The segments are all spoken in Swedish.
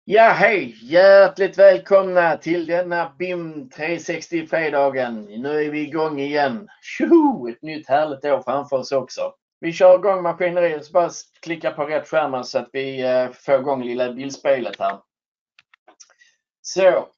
Ja, hej! Hjärtligt välkomna till denna BIM 360-fredagen. Nu är vi igång igen. Tjoho! Ett nytt härligt år framför oss också. Vi kör igång maskineriet, så bara klicka på rätt skärm så att vi får igång lilla bildspelet här. Så.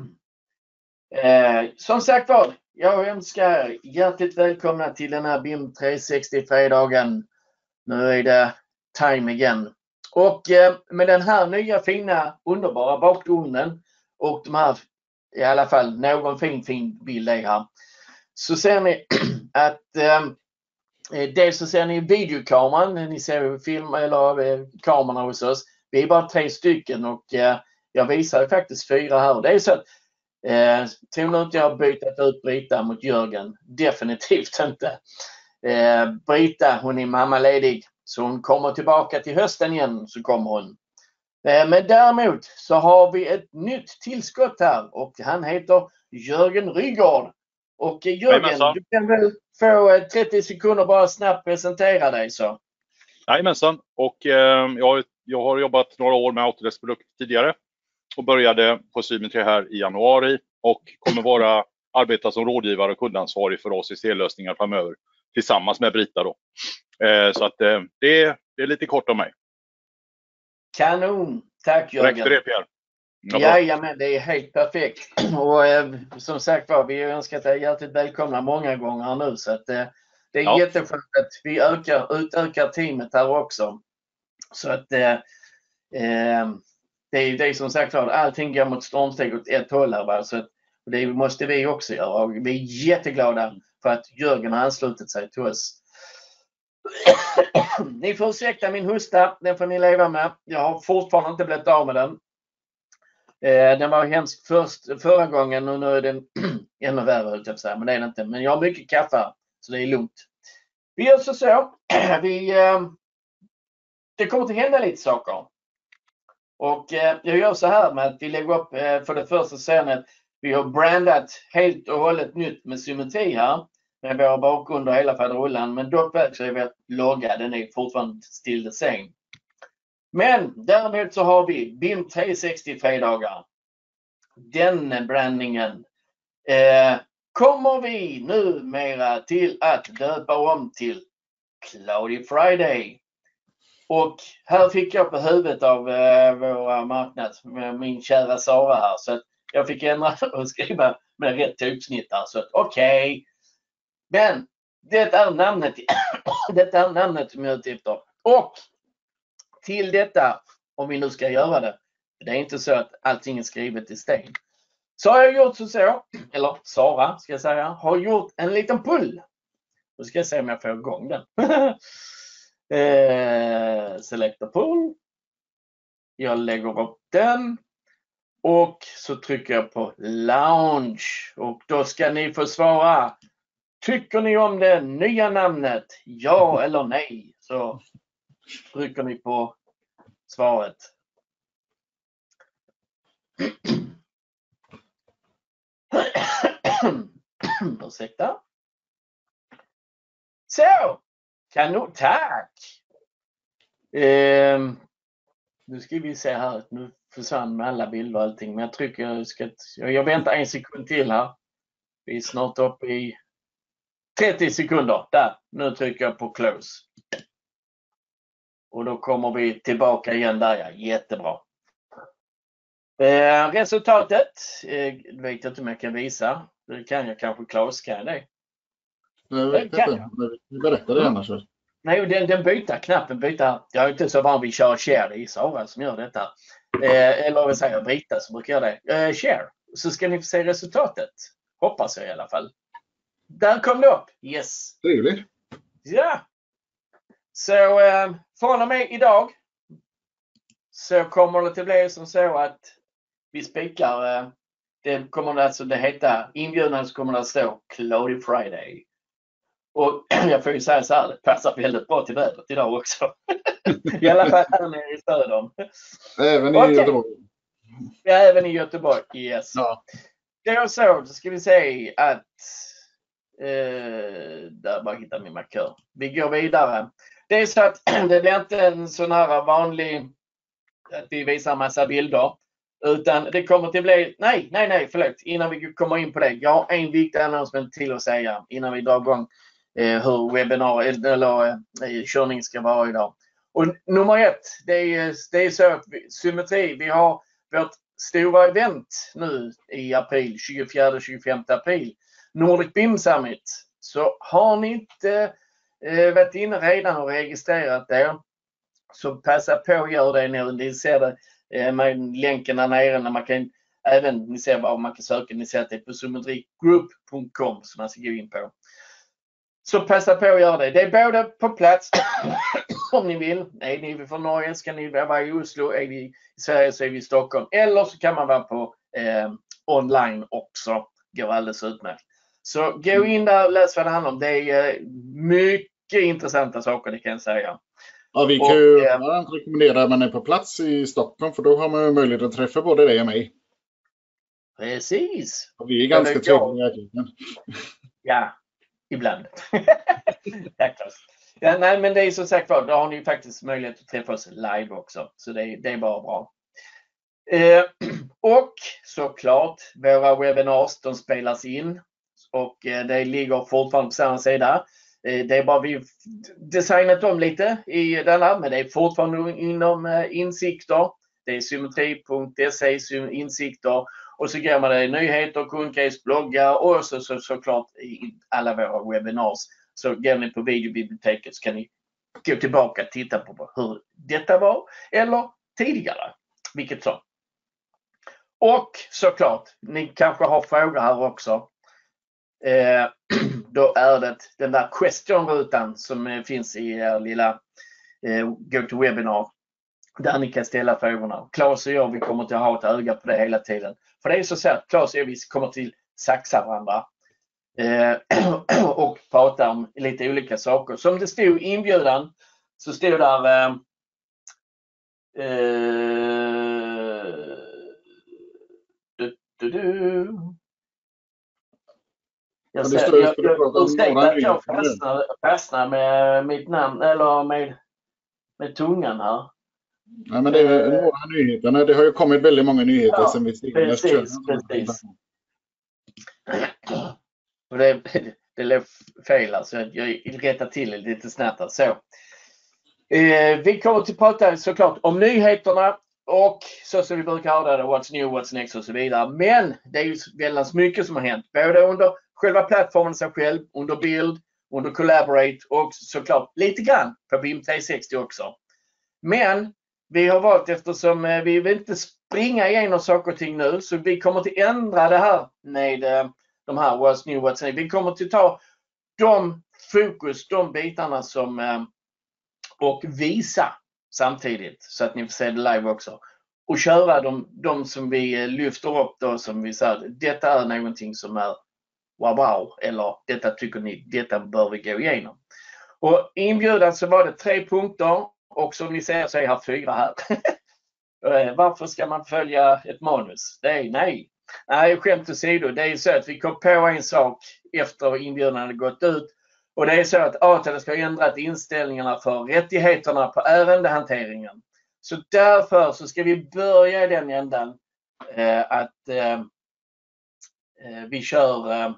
Som sagt var, jag önskar hjärtligt välkomna till denna BIM 360-fredagen. Nu är det time igen. Och med den här nya fina underbara bakgrunden och de här, i alla fall någon fin bild är här, så ser ni att dels så ser ni videokameran, ni ser film eller kamerorna hos oss. Vi är bara 3 stycken och jag visar faktiskt 4 här. Det är så att tror nog inte jag har bytt ut Brita mot Jörgen. Definitivt inte. Brita, hon är mammaledig. Så hon kommer tillbaka till hösten igen, så kommer hon. Men däremot så har vi ett nytt tillskott här och han heter Jörgen Rygaard. Och Jörgen, du kan väl få 30 sekunder bara snabbt presentera dig så. Jajamensan, och jag har jobbat några år med Autodesk-produkter tidigare och började på Symetri här i januari och kommer arbeta som rådgivare och kundansvarig för ACC-lösningar framöver tillsammans med Brita då. Så att det är lite kort om mig. Kanon! Tack Jörgen! Tack för det, Pierre. Jajamän, det är helt perfekt. Och som sagt var, vi har önskat dig hjärtligt välkomna många gånger nu, så att det är jätteskönt att vi utökar teamet här också. Så att det är som sagt var, allting går mot stormsteg åt ett håll här, va? Så att, det måste vi också göra och vi är jätteglada för att Jörgen har anslutit sig till oss. Ni får ursäkta min hosta, den får ni leva med. Jag har fortfarande inte blivit av med den. Den var hemsk förra gången och nu är den ännu värre, men det är det inte. Men jag har mycket kaffe, så det är lugnt. Vi gör så. Det kommer att hända lite saker. Och jag gör så här med att vi lägger upp för det första scenen. Vi har brandat helt och hållet nytt med symmetri här. Med våra bakgrunder hela faderullan. Men dock så är vi att logga. Den är fortfarande still the same. Men däremot så har vi BIM 360 fredagar. Den brandingen kommer vi numera till att döpa om till Cloudy Friday. Och här fick jag på huvudet av våra marknad, min kära Sara här. Så att jag fick ändra och skriva med rätt typsnitt här. Så att okej. Men det är namnet som jag är ute efter. Och till detta, om vi nu ska göra det. Det är inte så att allting är skrivet i sten. Så har jag gjort så, eller Sara ska jag säga, har gjort en liten pull. Nu ska jag se om jag får igång den. Selecta pull. Jag lägger upp den. Och så trycker jag på lounge. Och då ska ni få svara. Tycker ni om det nya namnet? Ja eller nej? Så trycker ni på svaret. Ursäkta. Så, kanon, tack! Nu ska vi se här, nu försvann med alla bilder och allting, men jag väntar en sekund till här. Vi är snart uppe i 30 sekunder. Där, nu trycker jag på close. Och då kommer vi tillbaka igen där, ja, jättebra. Resultatet, vet jag inte om jag kan visa. Det kan jag kanske, Claes, kan det? Jag vet inte, berätta det annars. Nej, den knappen byter. Jag är inte så van vid share, det är Sara som gör detta. Eller vad säger jag, Brita som brukar göra det. Share, så ska ni få se resultatet. Hoppas jag i alla fall. Där kom det upp, yes. Trevligt. Ja. Så från och med idag så kommer det att bli som så att vi spikar, det kommer alltså det heta, inbjudan så kommer det att stå Cloudy Friday. Och jag får ju säga så här, det passar väldigt bra till vädret idag också. I alla fall här nere i södern. Även i Göteborg. Ja, även i Göteborg, yes. Ja. Då så ska vi se att där bara hittar min markör. Vi går vidare. Det är så att det är inte en sån här vanlig att vi visar massa bilder. Utan det kommer till bli, förlåt, innan vi kommer in på det. Jag har en viktig announcement till att säga innan vi drar igång hur webbinar eller körning ska vara idag. Och nummer 1, det är så att Symmetri, vi har vårt stora event nu i april, 24-25 april, Nordic BIM Summit. Så har ni inte varit inne redan och registrerat det, så passa på att göra det nu. Ni ser det med länken där nere, när man kan även, ni ser vad man kan söka, ni ser att det är på symmetrigroup.com som man ska gå in på. Så passa på att göra det. Det är både på plats om ni vill. Är ni från Norge ska ni vara i Oslo, är vi i Sverige så är vi i Stockholm. Eller så kan man vara på online också. Går alldeles utmärkt. Så gå in där och läs vad det handlar om. Det är mycket intressanta saker, det kan jag säga. Ja, vi kan ju varmt rekommendera att man är på plats i Stockholm, för då har man ju möjlighet att träffa både dig och mig. Precis. Och vi är ganska trevliga. Ja, ibland. Ja, nej, men det är som sagt var, då har ni faktiskt möjlighet att träffa oss live också. Så det är bara bra. Och såklart, våra webinars, de spelas in. Och det ligger fortfarande på samma sida. Det är bara vi designat om lite i denna, men det är fortfarande inom insikter. Det är symmetri.se, insikter. Och så går man det i nyheter, kundcase, bloggar och såklart i alla våra webinars. Så går ni på videobiblioteket så kan ni gå tillbaka och titta på hur detta var eller tidigare. Vilket så. Och såklart, ni kanske har frågor här också. Då är det den där question-rutan som finns i er lilla GoToWebinar. Där ni kan ställa frågorna. Claes och jag, vi kommer att ha ett öga på det hela tiden. För det är så att Claes och jag, vi kommer till saxa varandra. Och prata om lite olika saker. Som det stod i inbjudan så stod där jag fastnar med mitt namn eller med tungan här. Ja, men det är några nyheterna. Det har ju kommit väldigt många nyheter sen vi senast körde. Precis. Och det blev fel, alltså jag rättar till det lite snabbt. Så. Vi kommer att prata såklart om nyheterna och så som vi brukar ha det, what's new, what's next och så vidare. Men det är ju väldigt mycket som har hänt. Både under själva plattformen sig själv, under bild, under collaborate och såklart lite grann på BIM 360 också. Men vi har valt, eftersom vi vill inte springa igenom saker och ting nu, så vi kommer att ändra det här med de här what's new, what's next. Vi kommer att ta de bitarna som och visa samtidigt så att ni får se det live också. Och köra de som vi lyfter upp då, som vi säger, detta är någonting som är wow, eller detta tycker ni, detta bör vi gå igenom. Och inbjudan så var det 3 punkter och som ni ser så är jag 4 här. Varför ska man följa ett manus? Det är nej, skämt åsido. Det är så att vi kom på en sak efter inbjudan hade gått ut. Och det är så att ATL ska ha ändrat inställningarna för rättigheterna på ärendehanteringen. Så därför så ska vi börja i den ändan att vi kör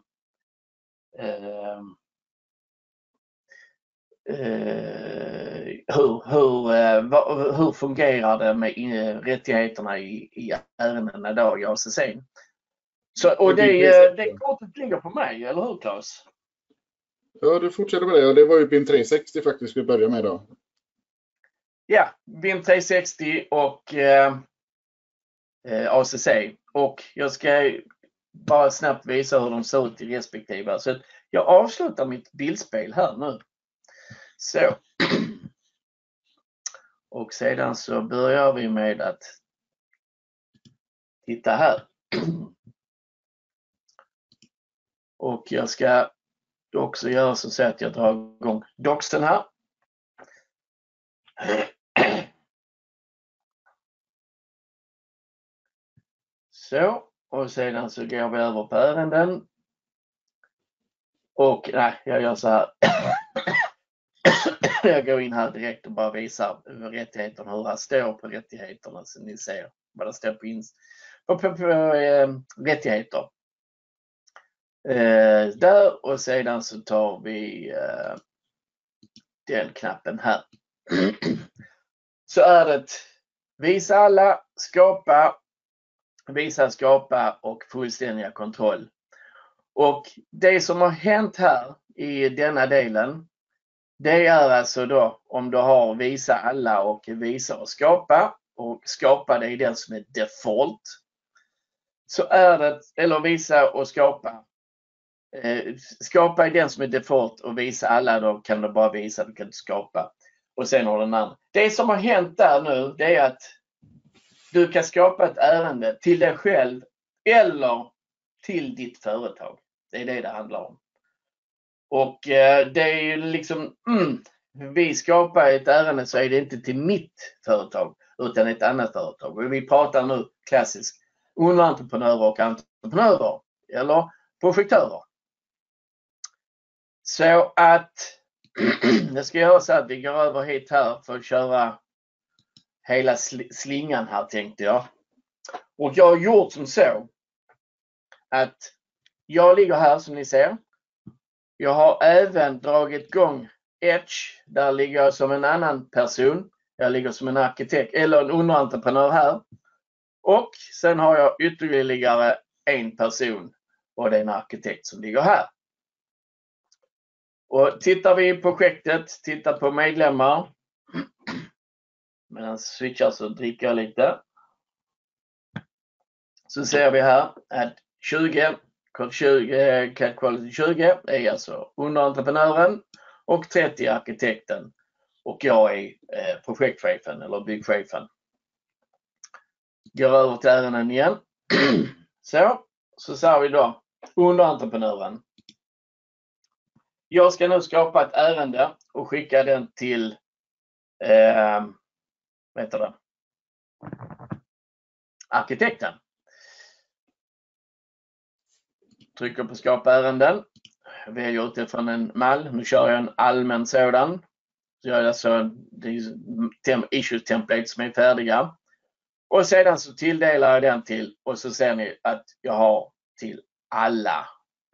hur fungerar det med rättigheterna i ärendena idag i ACC. Så, och det kortet ligger på mig, eller hur Claes? Ja, du fortsätter med det. Och det var ju BIM 360 faktiskt vi började med idag. Ja, BIM 360 och ACC. Och jag ska bara snabbt visa hur de ser ut i respektive. Så jag avslutar mitt bildspel här nu. Så. Och sedan så börjar vi med att titta här. Och jag ska också göra så att jag drar igång doxen här. Så, och sedan så går vi över på ärenden. Och nej, jag gör så här. jag går in här direkt och bara visar rättigheterna, hur det står på rättigheterna, så ni ser vad det står på rättigheter. Där, och sedan så tar vi den knappen här. Så är det visa alla, skapa, visa, skapa och fullständiga kontroll. Och det som har hänt här i denna delen, det är alltså då om du har visa alla och visa och skapa det är den som är default. Så är det, eller visa och skapa. Skapa är den som är default och visa alla, då kan du bara visa, du kan inte skapa. Och sen har den andra. Det som har hänt där nu, det är att du kan skapa ett ärende till dig själv eller till ditt företag. Det är det handlar om. Och det är ju liksom, vi skapar ett ärende så är det inte till mitt företag utan ett annat företag. Och vi pratar nu klassiskt underentreprenörer och entreprenörer eller projektörer. Så att det ska göra så att vi går över hit här för att köra hela slingan här, tänkte jag. Och jag har gjort som så att jag ligger här som ni ser. Jag har även dragit igång Edge. Där ligger jag som en annan person. Jag ligger som en arkitekt eller en underentreprenör här. Och sen har jag ytterligare en person och det är en arkitekt som ligger här. Och tittar vi på projektet, tittar på medlemmar. Medan jag switchar så dricker jag lite. Så ser vi här att 20 CAD Quality 20 är alltså underentreprenören och 30 arkitekten. Och jag är projektchefen eller byggchefen. Går över till ärenden igen. Så ser vi då underentreprenören. Jag ska nu skapa ett ärende och skicka den till arkitekten. Trycker på skapa ärenden. Väljer utifrån en mall. Nu kör jag en allmän sådan. Så jag alltså issue templates som är färdiga. Och sedan så tilldelar jag den till, och så ser ni att jag har till alla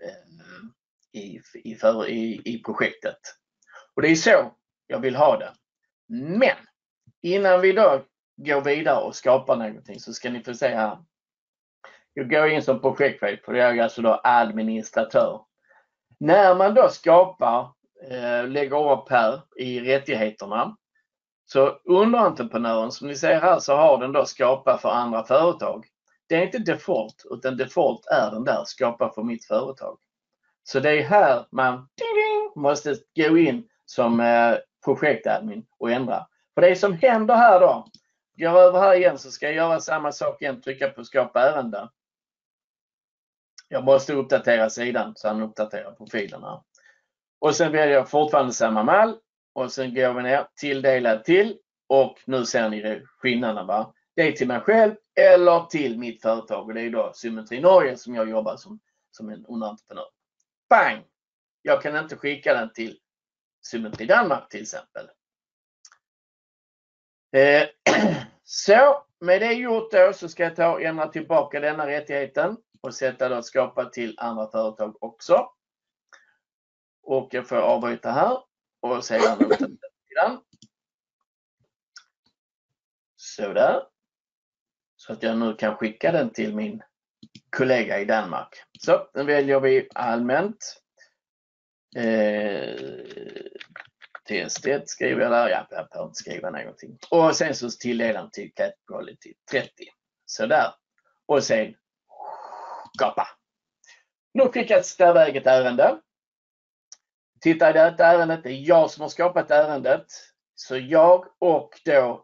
i projektet. Och det är så jag vill ha det. Men innan vi då går vidare och skapar någonting så ska ni få se här. Jag går in som projektchef, för jag är alltså då administratör. När man då skapar, lägger upp här i rättigheterna, så underentreprenören som ni ser här så har den då skapa för andra företag. Det är inte default, utan default är den där skapa för mitt företag. Så det är här man måste gå in som projektadmin och ändra. För det som händer här då, går över här igen så ska jag göra samma sak igen, trycka på skapa ärende. Jag måste uppdatera sidan så han uppdaterar profilerna. Och sen väljer jag fortfarande samma mall och sen går vi ner, tilldelad till, och nu ser ni skillnaden, va? Det är till mig själv eller till mitt företag, och det är då Symmetri Norge som jag jobbar som en underentreprenör. Bang! Jag kan inte skicka den till Symmetri Danmark till exempel. Så med det gjort då så ska jag ta och ändra tillbaka denna rättigheten och sätta då skapa till andra företag också. Och jag får avbryta här och sedan uppdatera den. Så där. Så att jag nu kan skicka den till min kollega i Danmark. Så den väljer vi allmänt. Testet skriver jag där. Ja, jag behöver inte skriva någonting. Och sen så tilldelar den till CAD Quality 30. Så där. Och sen skapa. Nu skickas det iväg ett ärende. Titta i det här ärendet. Det är jag som har skapat ärendet. Så jag och då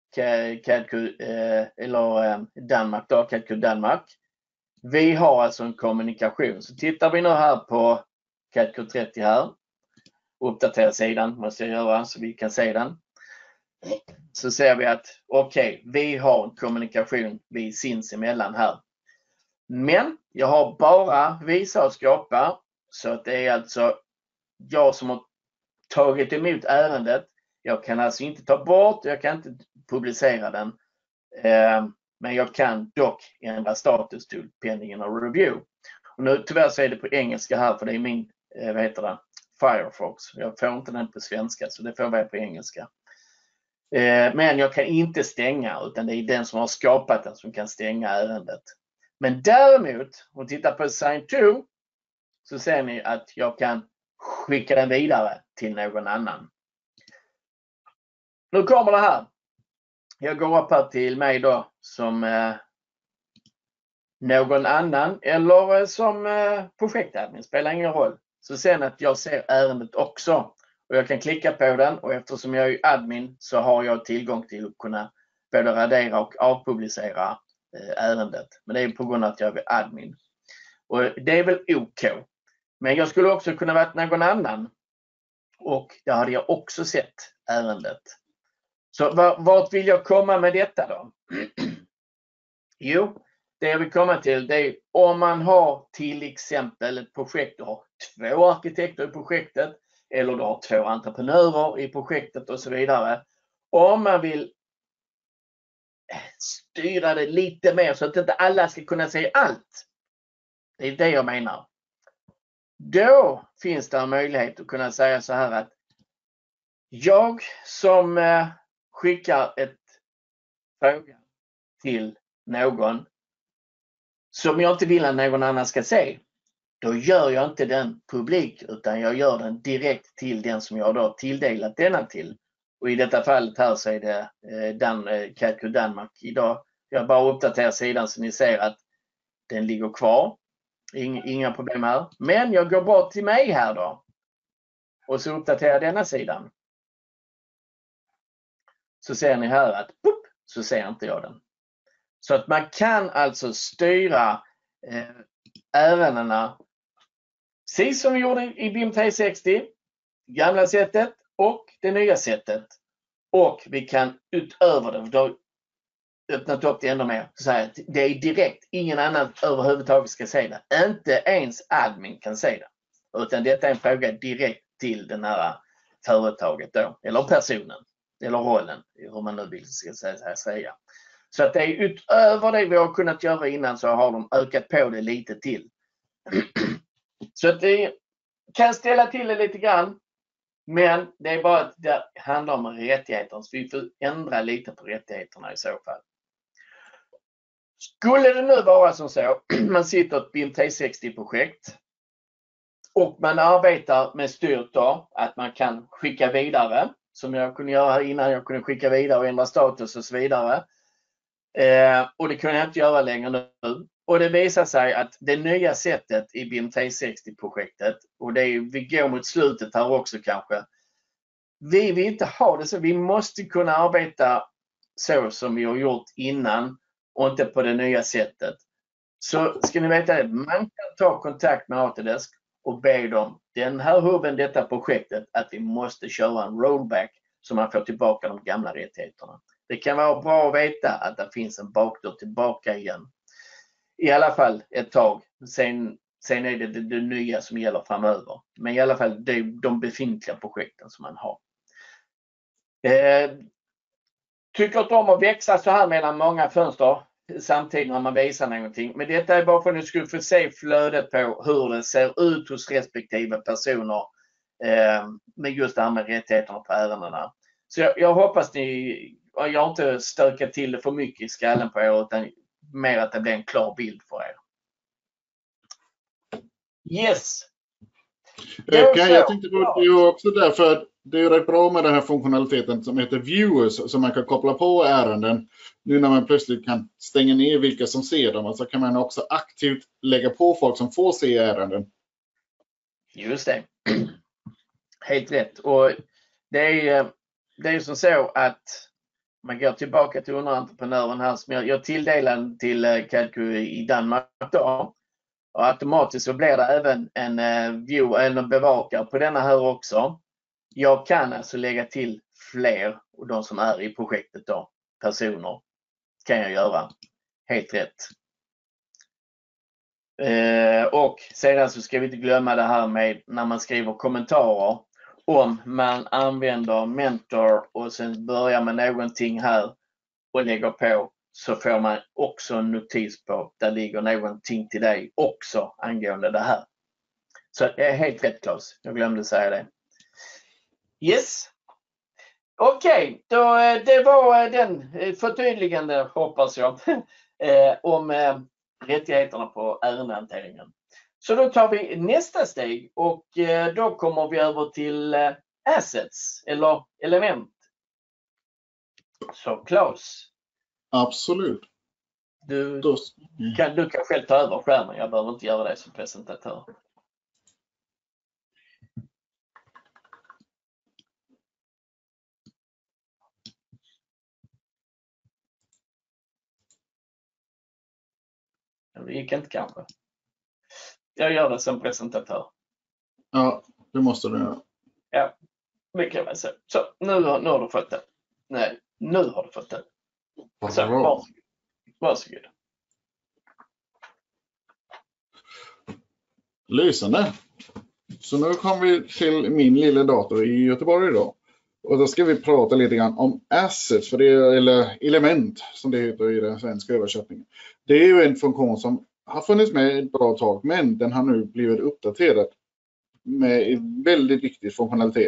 Danmark då, CAD Danmark. Vi har alltså en kommunikation. Så tittar vi nu här på CAD 30 här. Uppdatera sidan måste jag göra så vi kan se den. Så ser vi att okej, vi har en kommunikation vi sinsemellan här. Men jag har bara visa och skapa, så att det är alltså jag som har tagit emot ärendet Jag kan alltså inte ta bort, jag kan inte publicera den. Men jag kan dock ändra status till pending en review. Och nu tyvärr så är det på engelska här, för det är min Firefox. Jag får inte den på svenska, så det får vara på engelska. Men jag kan inte stänga, utan det är den som har skapat den som kan stänga ärendet. Men däremot, om vi tittar på Sign To, så ser ni att jag kan skicka den vidare till någon annan. Nu kommer det här. Jag går upp här till mig då som någon annan eller som projektadmin, spelar ingen roll. Så ser ni att jag ser ärendet också. Och jag kan klicka på den, och eftersom jag är admin så har jag tillgång till att kunna både radera och avpublicera ärendet. Men det är på grund av att jag är admin. Och det är väl OK. Men jag skulle också kunna varit någon annan. Och där hade jag också sett ärendet. Så vart vill jag komma med detta då? Jo, det jag vill komma till, det är om man har till exempel ett projekt, du har 2 arkitekter i projektet eller du har 2 entreprenörer i projektet och så vidare. Om man vill styra det lite mer så att inte alla ska kunna se allt. Det är det jag menar. Då finns det en möjlighet att kunna säga så här att jag som skickar ett fråga till någon som jag inte vill att någon annan ska se, då gör jag inte den publik, utan jag gör den direkt till den som jag då tilldelat denna till. Och i detta fallet här så är det CADQ Danmark idag. Jag bara uppdaterar sidan så ni ser att den ligger kvar. Inga problem här. Men jag går bort till mig här då. Och så uppdaterar denna sidan. Så ser ni här att så ser inte jag den. Så att man kan alltså styra ärendena precis som vi gjorde i BIM 360, gamla sättet och det nya sättet. Och vi kan utöver det, då öppnat upp det ännu mer, så här, det är direkt, ingen annan överhuvudtaget ska se det. Inte ens admin kan se det. Utan detta är en fråga direkt till den här företaget då, eller personen, eller rollen, hur man nu vill säga. Så att det är utöver det vi har kunnat göra innan, så har de ökat på det lite till. Så att det kan ställa till det lite grann. Men det är bara att det handlar om rättigheter. Så vi får ändra lite på rättigheterna i så fall. Skulle det nu vara som så, man sitter ett BIM 360-projekt och man arbetar med styrt då, att man kan skicka vidare, som jag kunde göra innan, jag kunde skicka vidare och ändra status och så vidare. Och det kunde jag inte göra längre nu. Och det visar sig att det nya sättet i BIM 360-projektet, och det är, vi går mot slutet här också kanske, vi vill inte ha det så. Vi måste kunna arbeta så som vi har gjort innan och inte på det nya sättet. Så ska ni veta det, man kan ta kontakt med Autodesk och be dem, den här hubben, detta projektet, att vi måste köra en rollback så man får tillbaka de gamla rättigheterna. Det kan vara bra att veta att det finns en bakdörr tillbaka igen. I alla fall ett tag. Sen är det nya som gäller framöver. Men i alla fall det är de befintliga projekten som man har. Tycker inte om att växa så här mellan många fönster samtidigt när man visar någonting. Men detta är bara för att ni skulle få se flödet på hur det ser ut hos respektive personer med just det här med rättigheterna på ärendena. Så jag hoppas jag har inte stökat till det för mycket i skallen på er, utan mer att det blir en klar bild för er. Yes! Jag tänkte på det också därför det är rätt bra med den här funktionaliteten som heter Viewers, som man kan koppla på ärenden. Nu när man plötsligt kan stänga ner vilka som ser dem, så kan man också aktivt lägga på folk som får se ärenden. Just det. Helt rätt. Och det är som så att man går tillbaka till underentreprenören här som jag tilldelade till CADQ i Danmark då. Och automatiskt så blir det även en bevakare på denna här också. Jag kan alltså lägga till fler, och de som är i projektet då, personer, kan jag göra. Helt rätt. Och sedan så ska vi inte glömma det här med när man skriver kommentarer. om man använder mentor och sen börjar med någonting här och lägger på, så får man också en notis på där ligger någonting till dig också angående det här. Så det är helt rätt, Claes. Jag glömde säga det. Yes. Okej, då det var den förtydligande, hoppas jag, om rättigheterna på ärendehanteringen. Så då tar vi nästa steg och då kommer vi över till assets eller element. Så Claes. Absolut. Du kan själv ta över skärmen. Jag behöver inte göra det som presentatör. Det gick inte kanske. Jag gör det som presentatör. Ja, det måste du göra. Ja, det kan man säga. Så, nu har du fått det. Nej, nu har du fått det. Så, varsågod. Lysande. Så nu kommer vi till min lilla dator i Göteborg idag. Och då ska vi prata lite grann om assets, för det är, eller element som det heter i den svenska översättningen. Det är ju en funktion som har funnits med ett bra tag, men den har nu blivit uppdaterad med en väldigt viktig funktionalitet.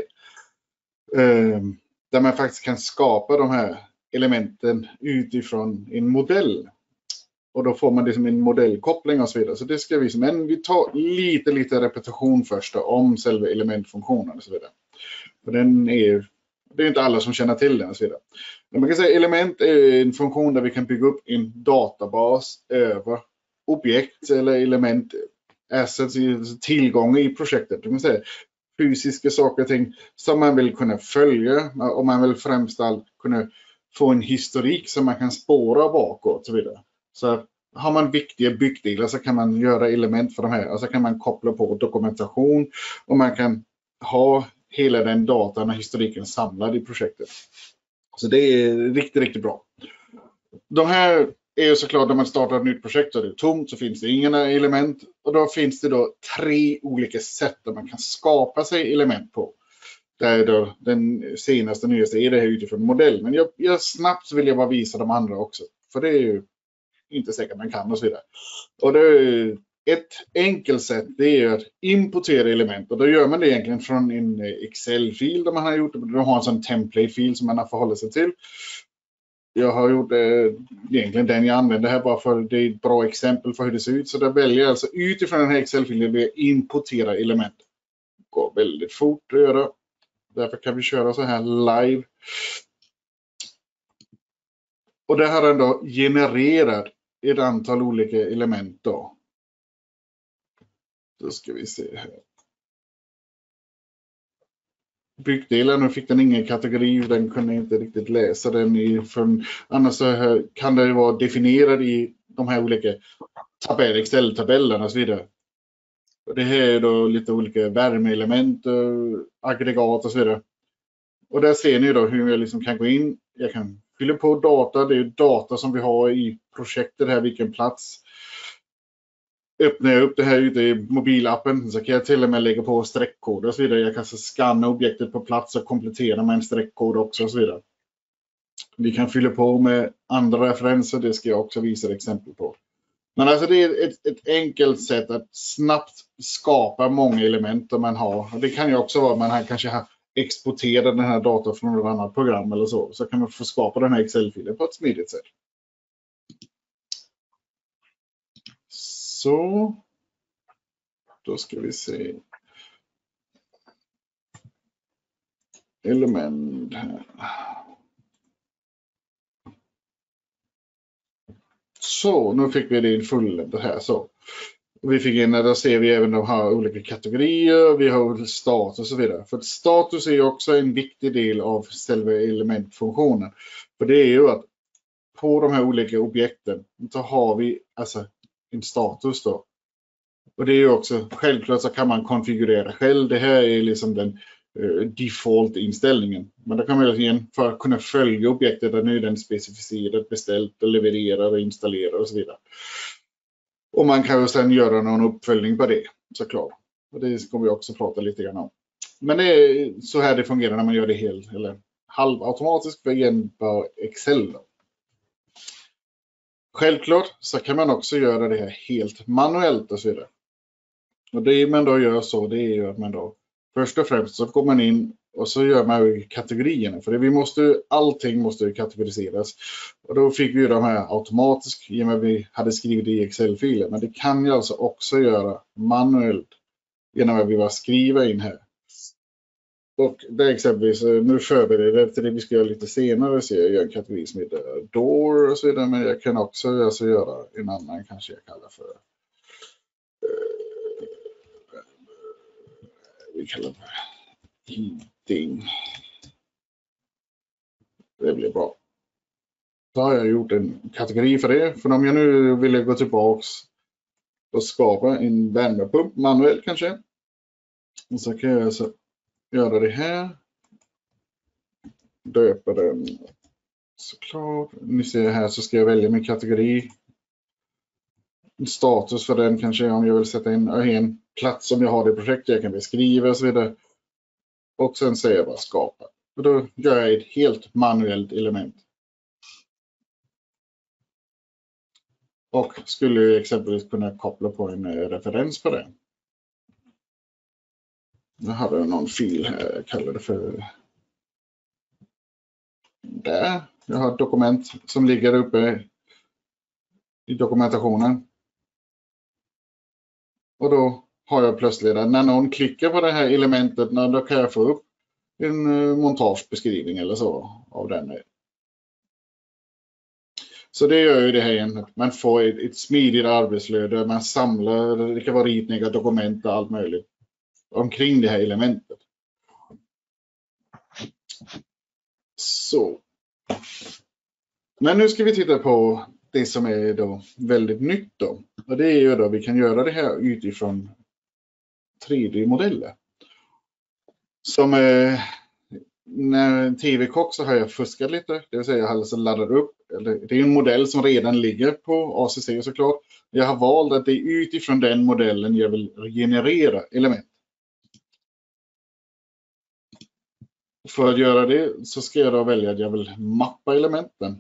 Där man faktiskt kan skapa de här elementen utifrån en modell. Och då får man det som en modellkoppling och så vidare. Så det ska vi, men vi tar lite repetition först då, om själva elementfunktionen och så vidare. För det är inte alla som känner till den och så vidare. Men man kan säga element är en funktion där vi kan bygga upp en databas över objekt eller element, assets, tillgångar i projektet. Det vill säga fysiska saker och ting som man vill kunna följa, och man vill främst kunna få en historik som man kan spåra bakåt och så vidare. Så har man viktiga byggdelar så kan man göra element för de här, och så kan man koppla på dokumentation och man kan ha hela den datan och historiken samlad i projektet. Så det är riktigt bra. De här är ju såklart, när man startar ett nytt projekt så är det tomt, så finns det inga element, och då finns det då 3 olika sätt där man kan skapa sig element på. Där då den senaste nyaste är det här utifrån modell, men jag snabbt vill jag bara visa de andra också, för det är ju inte säkert man kan och så vidare. Och det är ett enkelt sätt, det är att importera element, och då gör man det egentligen från en Excel-fil där man har gjort det. Du har en sån template-fil som man har förhållit sig till. Jag har gjort egentligen den jag använder här bara för det är ett bra exempel för hur det ser ut. Så där väljer jag alltså utifrån den här Excel-filen vill jag importera element. Det går väldigt fort att göra. Därför kan vi köra så här live. Och det har den då genererat ett antal olika element då. Då ska vi se här. Byggdelen, nu fick den ingen kategori, den kunde inte riktigt läsa den annars så här, kan det vara definierad i de här olika Excel-tabellerna och så vidare. Och det här är då lite olika värmeelement, aggregat och så vidare. Och där ser ni då hur jag liksom kan gå in, jag kan fylla på data, det är data som vi har i projektet här, vilken plats. Öppnar jag upp det här ute i mobilappen så kan jag till och med lägga på streckkoder och så vidare. Jag kan så scanna objektet på plats och komplettera med en streckkod också och så vidare. Vi kan fylla på med andra referenser, det ska jag också visa ett exempel på. Men alltså det är ett enkelt sätt att snabbt skapa många element som man har. Det kan ju också vara att man kanske har exporterat den här datan från något annat program eller så. Så kan man få skapa den här Excel-filen på ett smidigt sätt. Så, då ska vi se element här. Så, nu fick vi det i fulländat här så. Vi fick in, där ser vi även de här olika kategorier, vi har status och så vidare. För status är ju också en viktig del av själva elementfunktionen. För det är ju att på de här olika objekten så har vi alltså en status då. Och det är ju också, självklart så kan man konfigurera själv. Det här är liksom den default-inställningen. Men då kan man igen, för att kunna följa objektet, där nu är den specificerat, beställt och levererar och installerar och så vidare. Och man kan ju sedan göra någon uppföljning på det, såklart. Och det ska vi också prata lite grann om. Men det är så här det fungerar när man gör det helt eller halvautomatiskt för hjälp av Excel. Då. Självklart så kan man också göra det här helt manuellt och så vidare. Och det man då gör så, det är ju att man då först och främst så går man in och så gör man ju kategorierna. För allting måste ju kategoriseras. Och då fick vi ju de här automatiskt i och med att vi hade skrivit i Excel-filer. Men det kan jag alltså också göra manuellt genom att vi bara skriva in här. Och det är exempelvis, nu förbereder jag till det vi ska göra lite senare, så jag gör en kategori som heter door och så vidare, men jag kan också alltså göra en annan, kanske jag kallar för vi kallar det heating. Det blir bra. Så har jag gjort en kategori för det, för om jag nu vill gå tillbaks och skapa en värmepump manuellt kanske, och så kan jag alltså göra det här. Döpa den såklart. Ni ser här så ska jag välja min kategori. Status för den kanske om jag vill sätta in en plats som jag har i projektet. Jag kan beskriva och så vidare. Och sen säger jag bara skapa. Och då gör jag ett helt manuellt element. Och skulle exempelvis kunna koppla på en referens på det. Jag hade någon fil här, jag kallar det för där. Jag har ett dokument som ligger uppe i dokumentationen. Och då har jag plötsligt när någon klickar på det här elementet, då kan jag få upp en montagebeskrivning eller så av den. Så det gör ju det här att man får ett smidigt arbetsflöde, man samlar, det kan vara ritningar, dokument och allt möjligt omkring det här elementet. Så. Men nu ska vi titta på det som är då väldigt nytt då. Och det är ju då vi kan göra det här utifrån 3D-modeller. Som när TV-kock så har jag fuskat lite. Det vill säga jag har alltså laddat upp. Det är en modell som redan ligger på ACC såklart. Jag har valt att det är utifrån den modellen jag vill generera element. För att göra det så ska jag då välja att jag vill mappa elementen.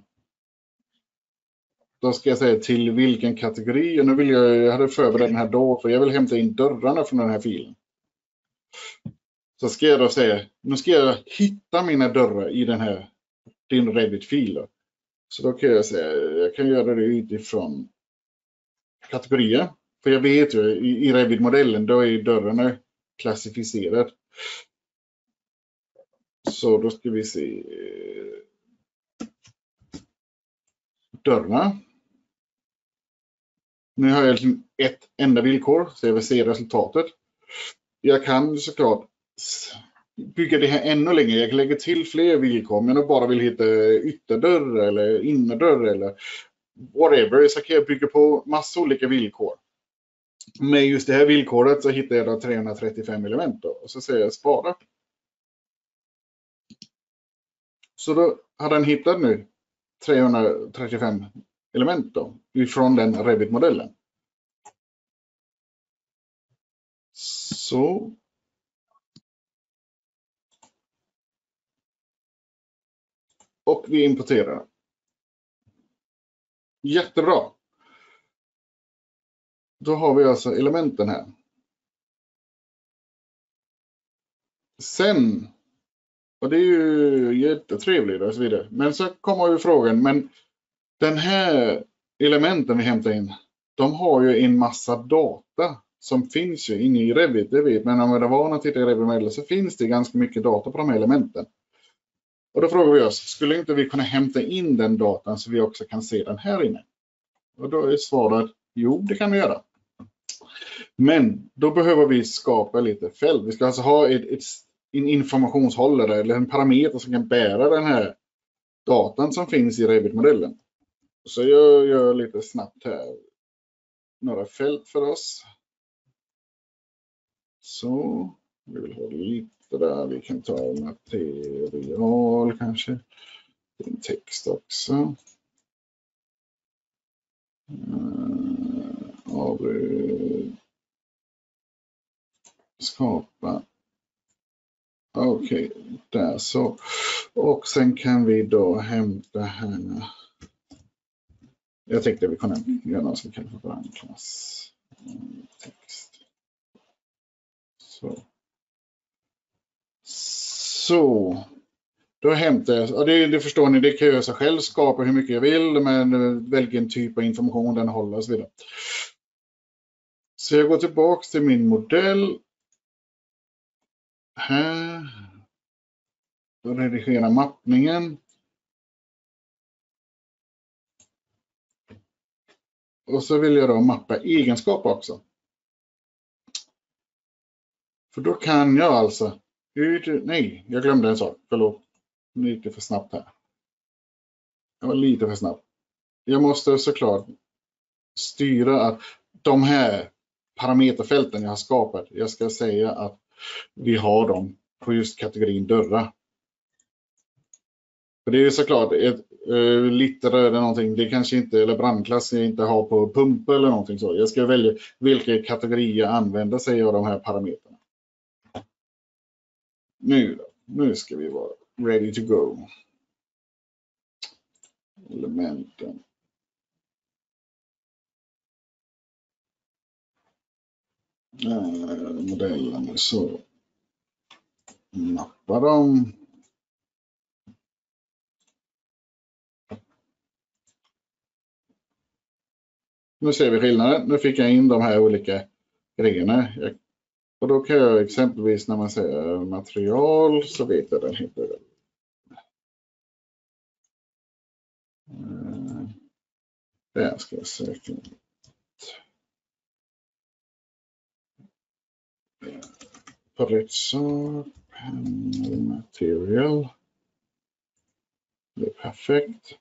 Då ska jag säga till vilken kategori. Och nu vill jag hade förberett den här då, för jag vill hämta in dörrarna från den här filen. Så ska jag då säga, nu ska jag hitta mina dörrar i den här din Revit-fil. Så då kan jag säga, jag kan göra det utifrån kategorier. För jag vet ju, i Revit-modellen då är dörrarna klassificerade. Så då ska vi se dörrarna. Nu har jag ett enda villkor så jag vill se resultatet. Jag kan såklart bygga det här ännu längre. Jag kan lägga till fler villkor, men jag bara vill hitta ytterdörr eller innerdörr eller whatever, så kan jag bygga på massa olika villkor. Med just det här villkoret så hittar jag då 335 element då, och så säger jag spara. Så då har den hittat nu 335 element då ifrån den Revit-modellen. Så och vi importerar. Jättebra. Då har vi alltså elementen här. Sen, och det är ju jättetrevligt och så vidare. Men så kommer ju frågan, men den här elementen vi hämtar in, de har ju en massa data som finns ju inne i Revit, det vet. Men om man är van att titta i Revit så finns det ganska mycket data på de här elementen. Och då frågar vi oss, skulle inte vi kunna hämta in den datan så vi också kan se den här inne? Och då är svaret, jo det kan vi göra. Men då behöver vi skapa lite fält. Vi ska alltså ha en informationshållare eller en parameter som kan bära den här datan som finns i Revit-modellen. Så jag gör lite snabbt här några fält för oss. Så vi vill ha lite där. Vi kan ta material kanske. En text också. Skapa Okej, där så. Och sen kan vi då hämta här. Jag tänkte vi kunde göra något som kallas för brandklass. Text. Så. Då hämtar jag, och det förstår ni, det kan jag göra själv, skapa hur mycket jag vill, men vilken typ av information den håller och så vidare. Så jag går tillbaka till min modell. Här. Då redigerar mappningen. Och så vill jag då mappa egenskap också. För då kan jag alltså, nej, jag glömde en sak, förlåt. Lite för snabbt här. Jag var lite för snabb. Jag måste såklart styra att de här parameterfälten jag har skapat, jag ska säga att vi har dem på just kategorin dörrar. För det är ju såklart ett liter eller någonting, det kanske inte, eller brandklass jag inte har på pump eller någonting så. Jag ska välja vilka kategorier använder sig av de här parametrarna. Nu ska vi vara ready to go. Elementen. Modellen så mappar dem. Nu ser vi skillnaden. Nu fick jag in de här olika grejerna. Och då kan jag exempelvis när man säger material så vet jag den heter. Där ska jag söka. På rätt sak. Material. Det är perfekt.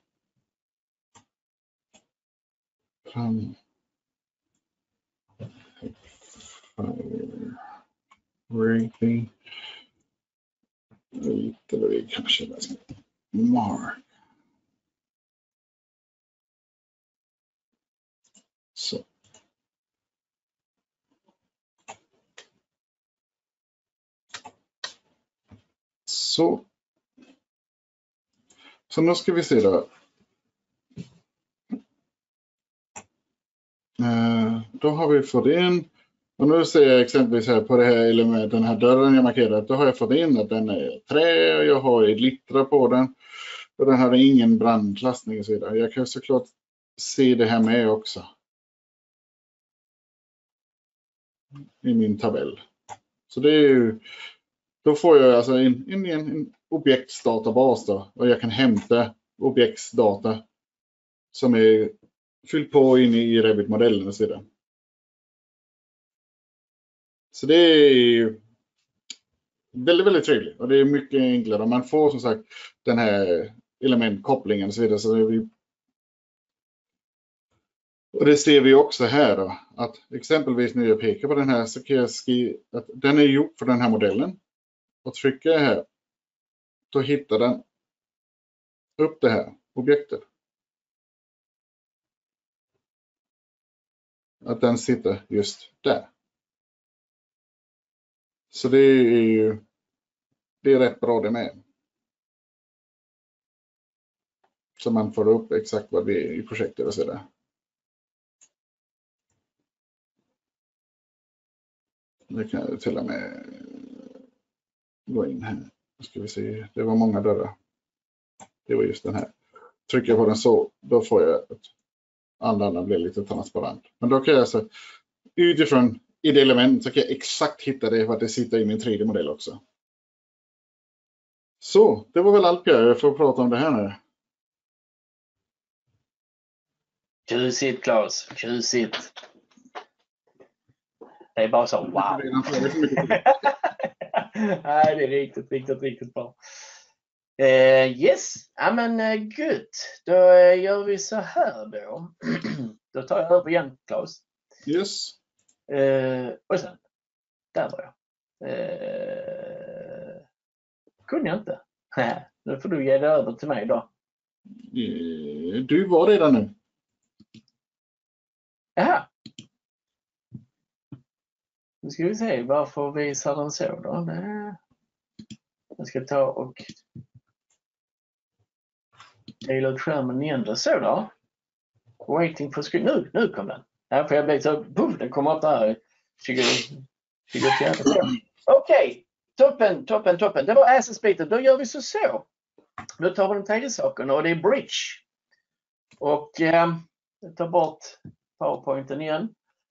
Rating. Lite vad vi kanske mark. Så. Så nu ska vi se då. Då har vi fått in, och nu ser jag exempelvis här på det här elementet, den här dörren jag markerat, då har jag fått in att den är trä och jag har ett litra på den. Och den har ingen brandklassning och så vidare. Jag kan såklart se det här med också. I min tabell. Så det är ju, då får jag alltså in i en objektsdatabas då. Och jag kan hämta objektsdata som är fyllt på in i Revit-modellen och så vidare. Så det är ju väldigt, väldigt trevligt. Och det är mycket enklare. Man får som sagt den här elementkopplingen och så vidare. Och det ser vi också här då. Att exempelvis när jag pekar på den här så kan jag skriva att den är gjord för den här modellen. Och trycker jag här. Då hittar den upp det här objektet. Att den sitter just där. Så det är rätt bra det med. Så man får upp exakt vad det är i projektet och så där. Det kan jag till och med gå in här. Nu ska vi se. Det var många dörrar. Det var just den här. Trycker jag på den så, då får jag att andra blir lite transparent. Men då kan jag alltså utifrån i det element så kan jag exakt hitta det vad det sitter i min 3D-modell också. Så, det var väl allt Pierre. Jag får prata om det här nu. Tjusigt Claes, tjusigt. Det är bara så, wow. Nej, det är riktigt bra. Yes, ja men gud. Då gör vi så här då. Då tar jag över igen Claes. Yes. Och sen, där var jag. Kunde jag inte. Nu får du ge det över till mig då. Du var redan nu. Jaha. Nu ska vi se, varför visar den så då? Jag ska ta och dela ut skärmen igen då. Så då. Waiting for screen. Nu kom den. Här får jag bli så. Den kommer upp där. 24. Okej. Toppen. Det var access-biten. Då gör vi så. Då tar vi den tredje saken och det är bridge. Och jag tar bort PowerPointen igen.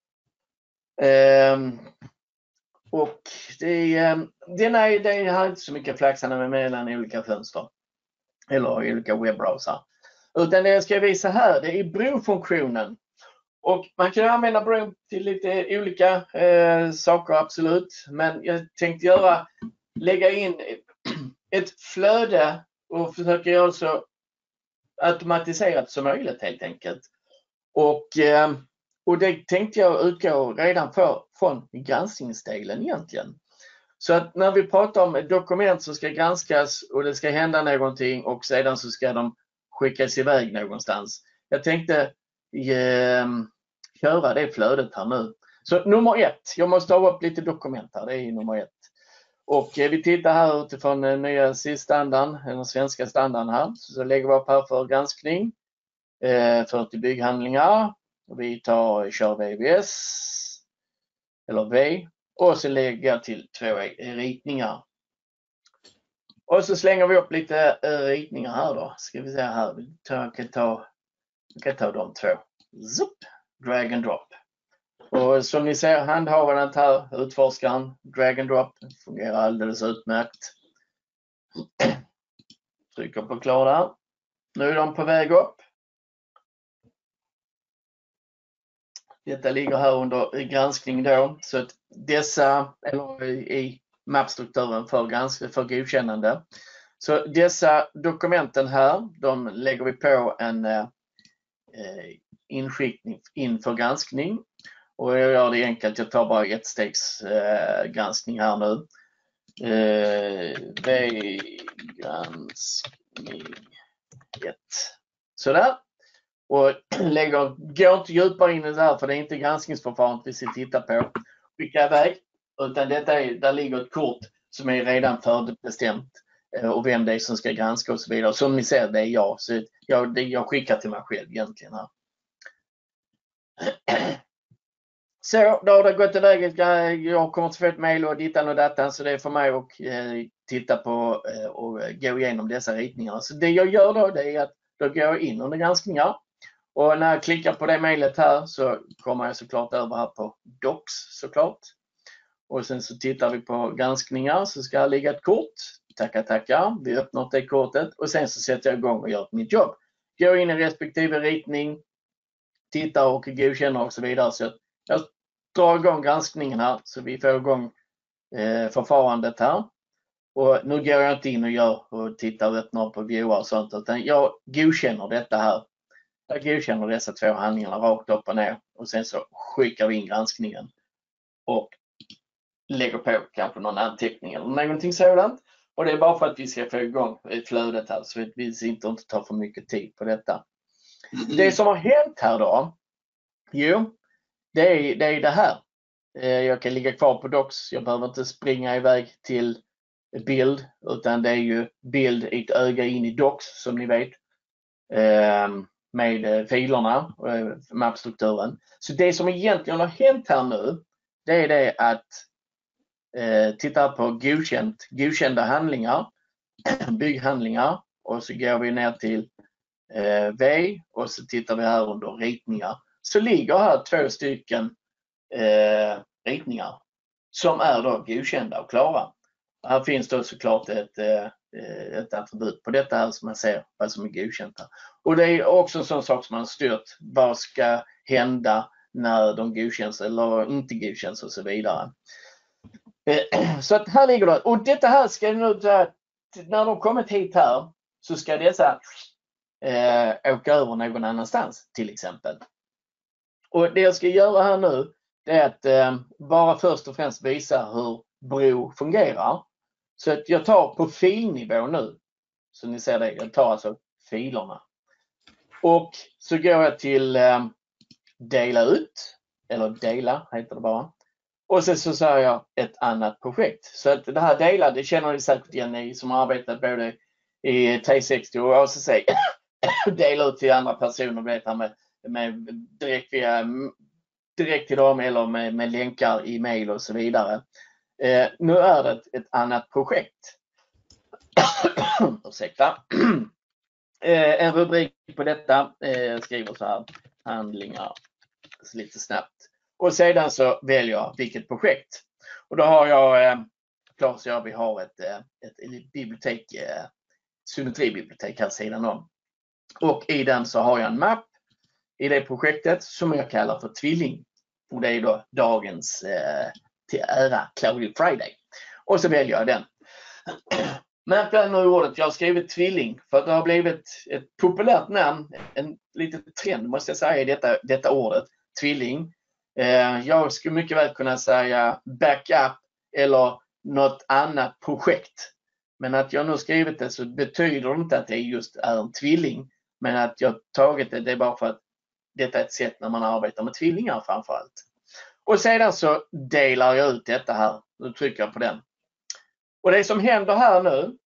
Och det är inte så mycket flaxande mellan olika fönster. Eller olika webbrowser. Utan det jag ska visa här, det är brofunktionen. Och man kan använda bro till lite olika saker, absolut. Men jag tänkte lägga in ett flöde och försöka göra så automatiserat som möjligt helt enkelt. Och det tänkte jag utgå redan från granskningsdelen egentligen. Så att när vi pratar om dokument som ska granskas och det ska hända någonting och sedan så ska de skickas iväg någonstans. Jag tänkte köra det flödet här nu. Så nummer 1, jag måste ha upp lite dokument här, det är nummer 1. Och vi tittar här utifrån den nya SIS-standarden, den svenska standarden här. Så lägger vi upp här för granskning, 40 bygghandlingar. Vi kör VVS, eller V. Och så lägger jag till 2 ritningar. Och så slänger vi upp lite ritningar här då. Ska vi se här. Jag kan ta de 2. Zup, drag and drop. Och som ni ser, handhavandet här, utforskaren, drag and drop, fungerar alldeles utmärkt. Trycker på klar där. Nu är de på väg upp. Detta ligger här under granskning då, så att dessa, eller i mappstrukturen för godkännande. Så dessa dokumenten här, de lägger vi på en inskickning inför granskning. Och jag gör det enkelt, jag tar bara ett stegs granskning här nu. V-granskning 1. Sådär. Och går inte djupare in i det här för det är inte granskningsförfarandet vi ska titta på. Skicka iväg. Utan där ligger ett kort som är redan förbestämt. Och vem det är som ska granska och så vidare. Som ni ser, det är jag. Så jag skickar till mig själv egentligen här. Så, då har det gått iväg. Jag kommer att få ett mejl och dittan och datan. Så det är för mig att titta på och gå igenom dessa ritningar. Så det jag gör då, det är att då går jag in under granskningar. Och när jag klickar på det mejlet här så kommer jag såklart över här på Docs såklart. Och sen så tittar vi på granskningar så ska det ligga ett kort. Tackar. Vi öppnar det kortet och sen så sätter jag igång och gör mitt jobb. Går in i respektive ritning, tittar och godkänner och så vidare. Så jag drar igång granskningen här så vi får igång förfarandet här. Och nu går jag inte in och gör och tittar och öppnar på viewer och sånt utan jag godkänner detta här. Jag godkänner dessa 2 handlingarna rakt upp och ner och sen så skickar vi in granskningen och lägger på kanske någon anteckning eller någonting sådant. Och det är bara för att vi ska få igång flödet här så att vi inte tar för mycket tid på detta. Det som har hänt här då, det är det här. Jag kan ligga kvar på Docs, jag behöver inte springa iväg till bild utan det är ju bild i ett öga in i Docs som ni vet. Med filerna och mappstrukturen. Så det som egentligen har hänt här nu, det är det att titta på godkända handlingar, bygghandlingar och så går vi ner till V och så tittar vi här under ritningar. Så ligger här 2 stycken ritningar som är då godkända och klara. Här finns då såklart ett attribut på detta här som man ser vad som är godkänt här. Och det är också en sån sak som man har styrt. Vad ska hända när de godkänns eller inte godkänns och så vidare. Så att här ligger det. Och detta här ska nu, när de kommit hit här så ska dessa åka över någon annanstans till exempel. Och det jag ska göra här nu det är att bara först och främst visa hur Bro fungerar. Så att jag tar på filnivå nu. Så ni ser det, jag tar alltså filerna. Och så går jag till dela ut. Eller dela heter det bara. Och sen så säger jag ett annat projekt. Så att det här delade känner ni säkert igen, ni som har arbetat både i T60 och ACC. Dela ut till andra personer, vet han, med direkt till dem eller med länkar i mail och så vidare. Nu är det ett annat projekt. Ursäkta. En rubrik på detta skriver så här: handlingar, lite snabbt. Och sedan så väljer jag vilket projekt. Och då har jag, Claes och jag, vi har ett bibliotek, symmetribibliotek här sidan om. Och i den så har jag en mapp i det projektet som jag kallar för Tvilling. Och det är då dagens till ära Cloudy Friday. Och så väljer jag den. Märk väl nu ordet, jag har skrivit Tvilling för att det har blivit ett populärt namn, en liten trend måste jag säga i detta ordet, Tvilling. Jag skulle mycket väl kunna säga backup eller något annat projekt. Men att jag nu skrivit det så betyder det inte att det just är en tvilling. Men att jag tagit det är bara för att detta är ett sätt när man arbetar med tvillingar framförallt. Och sedan så delar jag ut detta här. Nu trycker jag på den. Och det som händer här nu,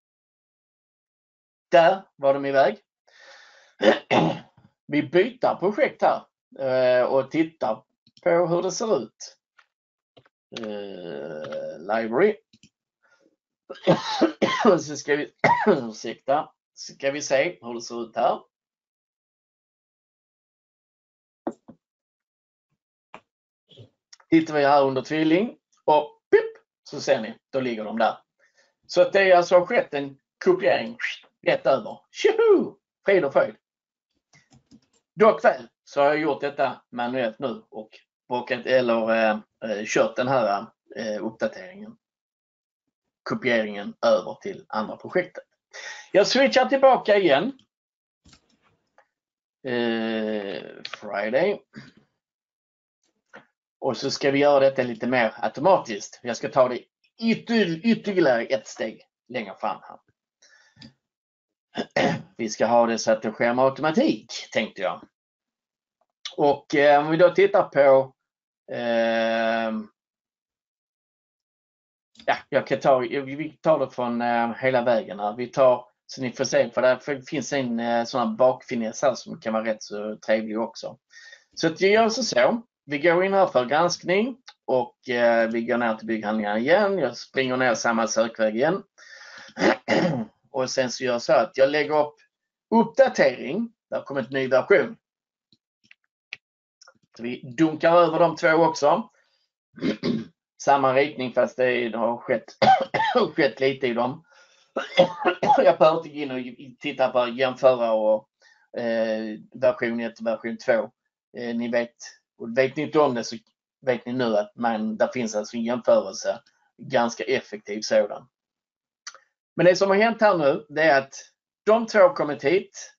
där var de iväg. Vi byter projekt här och tittar på hur det ser ut. Library. Så ska vi, ursäkta, ska vi se hur det ser ut här. Hittar vi här under tvilling och pip, så ser ni, då ligger de där. Så att det alltså har skett en kopiering rätt över. Tjoho! Frid och fröjd. Dock väl så har jag gjort detta manuellt nu och kört den här uppdateringen, kopieringen över till andra projektet. Jag switchar tillbaka igen. Friday. Och så ska vi göra detta lite mer automatiskt. Jag ska ta det ytterligare ett steg längre fram här. Vi ska ha det så att det sker med automatik, tänkte jag. Och om vi då tittar på vi tar det från hela vägen här. Vi tar, så ni får se, för där finns en sån här bakfiness här som kan vara rätt så trevlig också. Så att vi gör så. Vi går in här för granskning och vi går ner till bygghandlingar igen. Jag springer ner samma sökväg igen. Och sen så gör jag så att jag lägger upp uppdatering. Där kommer ett ny version. Så vi dunkar över de två också. Samma ritning fast det har skett lite i dem. Jag behöver inte gå in och titta på jämföra och version 1 och version 2. Ni vet, och vet ni inte om det så vet ni nu att där finns alltså en jämförelse, ganska effektiv sådan. Men det som har hänt här nu, det är att de två har kommit hit.